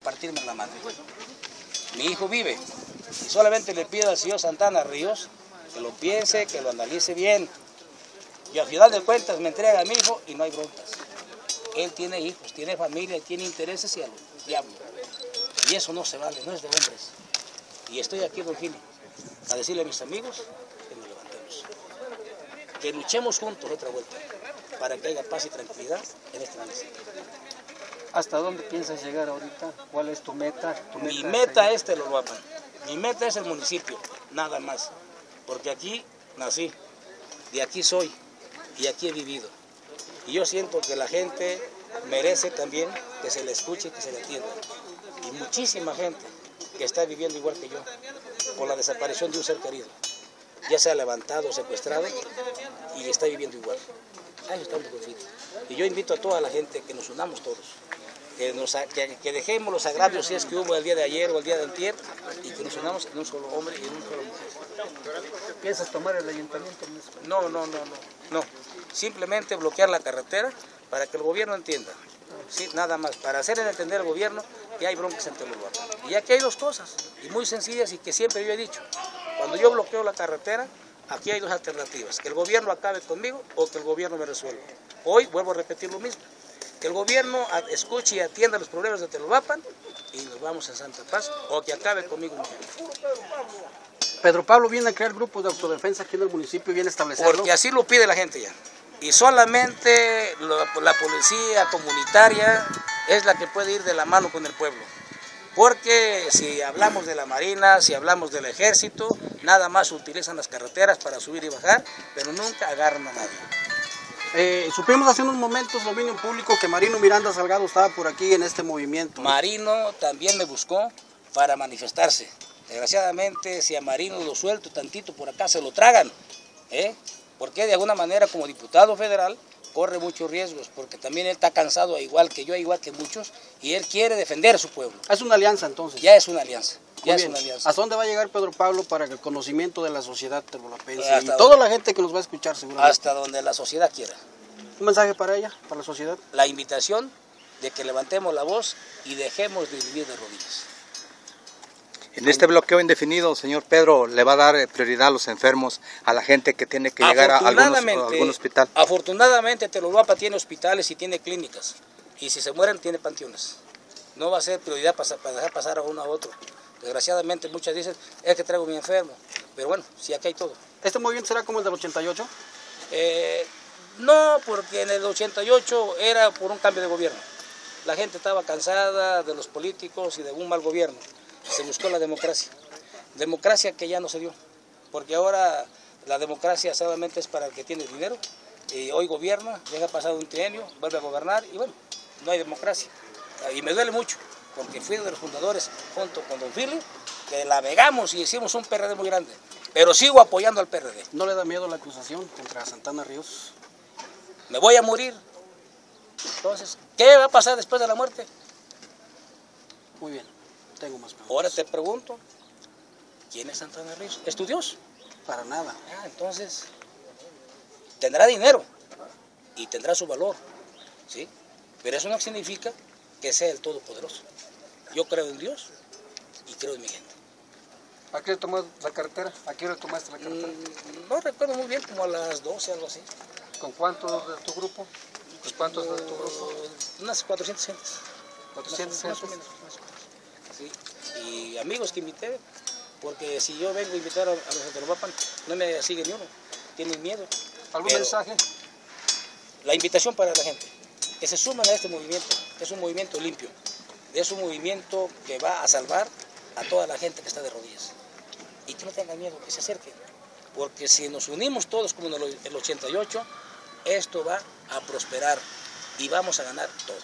partirme la madre. Mi hijo vive. Y solamente le pido al señor Santana Ríos que lo piense, que lo analice bien. Y al final de cuentas me entrega a mi hijo y no hay broncas. Él tiene hijos, tiene familia, tiene intereses y a lo diablo. Y eso no se vale, no es de hombres. Y estoy aquí, don Gili, a decirle a mis amigos que nos levantemos. Que luchemos juntos otra vuelta para que haya paz y tranquilidad en este municipio. ¿Hasta dónde piensas llegar ahorita? ¿Cuál es tu meta? Mi meta es Teloloapan. Mi meta es el municipio, nada más. Porque aquí nací, de aquí soy y aquí he vivido. Y yo siento que la gente merece también que se le escuche y que se le atienda. Y muchísima gente que está viviendo igual que yo, con la desaparición de un ser querido, ya sea levantado o secuestrado, y está viviendo igual. Ahí está un conflicto. Y yo invito a toda la gente que nos unamos todos, que dejemos los agravios si es que hubo el día de ayer o el día de antier, y que nos unamos en un solo hombre y en un solo mujer. ¿Piensas tomar el ayuntamiento? No. Simplemente bloquear la carretera para que el gobierno entienda. Sí, nada más, para hacerle entender al gobierno que hay broncas en Teloloapan. Y aquí hay dos cosas, y muy sencillas, y que siempre yo he dicho. Cuando yo bloqueo la carretera, aquí hay dos alternativas: que el gobierno acabe conmigo o que el gobierno me resuelva. Hoy vuelvo a repetir lo mismo: que el gobierno escuche y atienda los problemas de Teloloapan y nos vamos en santa paz, o que acabe conmigo mismo. Pedro Pablo viene a crear grupos de autodefensa aquí en el municipio y viene a establecerlo. Porque así lo pide la gente ya. Y solamente la policía comunitaria es la que puede ir de la mano con el pueblo. Porque si hablamos de la Marina, si hablamos del Ejército, nada más utilizan las carreteras para subir y bajar, pero nunca agarran a nadie. Supimos hace unos momentos, dominio público, que Marino Miranda Salgado estaba por aquí en este movimiento. Marino también me buscó para manifestarse. Desgraciadamente, si a Marino lo suelto tantito por acá, se lo tragan. Porque de alguna manera, como diputado federal, corre muchos riesgos, porque también él está cansado, igual que yo, igual que muchos, y él quiere defender a su pueblo. Es una alianza entonces. Ya es una alianza. ¿Hasta dónde va a llegar Pedro Pablo para que el conocimiento de la sociedad telolapense y toda la gente que nos va a escuchar seguramente? Hasta donde la sociedad quiera. ¿Un mensaje para ella, para la sociedad? La invitación de que levantemos la voz y dejemos de vivir de rodillas. En este bloqueo indefinido, señor Pedro, ¿le va a dar prioridad a los enfermos, a la gente que tiene que llegar a algún hospital? Afortunadamente, Teloloapan tiene hospitales y tiene clínicas. Y si se mueren, tiene panteones. No va a ser prioridad para dejar pasar a uno a otro. Desgraciadamente, muchas dicen, es que traigo mi enfermo. Pero bueno, sí, aquí hay todo. ¿Este movimiento será como el del 88? No, porque en el 88 era por un cambio de gobierno. La gente estaba cansada de los políticos y de un mal gobierno. Se buscó la democracia. Democracia que ya no se dio. Porque ahora la democracia solamente es para el que tiene dinero. Y hoy gobierna, deja pasar un trienio, vuelve a gobernar y bueno, no hay democracia. Y me duele mucho, porque fui de los fundadores junto con don Philip, que la vegamos y hicimos un PRD muy grande. Pero sigo apoyando al PRD. ¿No le da miedo la acusación contra Santana Ríos? Me voy a morir. Entonces, ¿qué va a pasar después de la muerte? Muy bien, tengo más preguntas. Ahora te pregunto, ¿quién es Santana Ríos? ¿Es tu Dios? Para nada. Entonces, tendrá dinero y tendrá su valor, ¿sí? Pero eso no significa que sea el Todopoderoso. Yo creo en Dios y creo en mi gente. ¿A qué hora tomaste la carretera? ¿A qué hora tomaste la carretera? No recuerdo muy bien, como a las 12, algo así. ¿Con cuántos de tu grupo? ¿Cuántos de tu grupo? Unas 400 gentes. 400 más o menos. Sí. Y amigos que invité, porque si yo vengo a invitar a los de Teloloapan, no me sigue ni uno, tienen miedo. ¿Algún mensaje? La invitación para la gente, que se sumen a este movimiento, es un movimiento limpio, es un movimiento que va a salvar a toda la gente que está de rodillas. Y que no tengan miedo, que se acerquen, porque si nos unimos todos como en el 88, esto va a prosperar y vamos a ganar todos.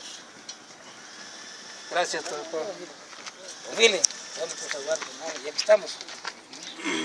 Gracias, doctor. Don Vile, vamos a saludarte, ya que estamos.